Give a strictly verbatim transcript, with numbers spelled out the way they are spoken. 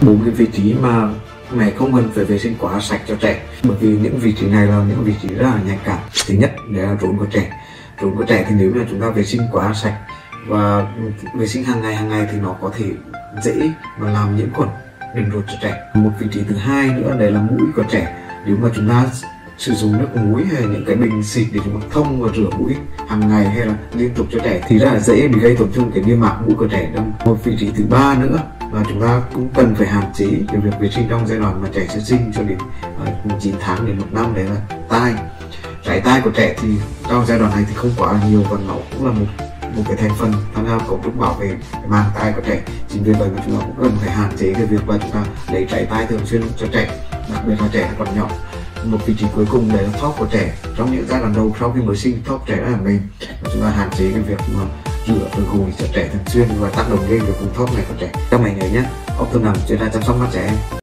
Bốn cái vị trí mà mẹ không cần phải vệ sinh quá sạch cho trẻ, bởi vì những vị trí này là những vị trí rất là nhạy cảm. Thứ nhất đấy là rốn của trẻ. Rốn của trẻ thì nếu mà chúng ta vệ sinh quá sạch và vệ sinh hàng ngày hàng ngày thì nó có thể dễ mà làm nhiễm khuẩn đường ruột cho trẻ. Một vị trí thứ hai nữa đấy là mũi của trẻ. Nếu mà chúng ta sử dụng nước muối hay những cái bình xịt để chúng ta thông và rửa mũi hàng ngày hay là liên tục cho trẻ thì rất là dễ bị gây tổn thương cái niêm mạc mũi của trẻ. Một vị trí thứ ba nữa và chúng ta cũng cần phải hạn chế cái việc vệ sinh trong giai đoạn mà trẻ sơ sinh cho đến uh, chín tháng đến một năm, đấy là tai. Trái tai của trẻ thì trong giai đoạn này thì không quá là nhiều và nó cũng là một một cái thành phần tham gia cấu trúc bảo vệ màng tai của trẻ. Chính vì vậy mà chúng ta cũng cần phải hạn chế cái việc mà chúng ta lấy trái tai thường xuyên cho trẻ, đặc biệt là trẻ còn nhỏ. Một vị trí cuối cùng đấy là thóp của trẻ. Trong những giai đoạn đầu sau khi mới sinh, thóp trẻ rất là mềm và chúng ta hạn chế cái việc mà rửa rồi gội cho trẻ thường xuyên và tác động lên cái vùng thóp này của trẻ. Các mẹ nhớ nhé, Optonom chuyên gia chăm sóc mắt trẻ em.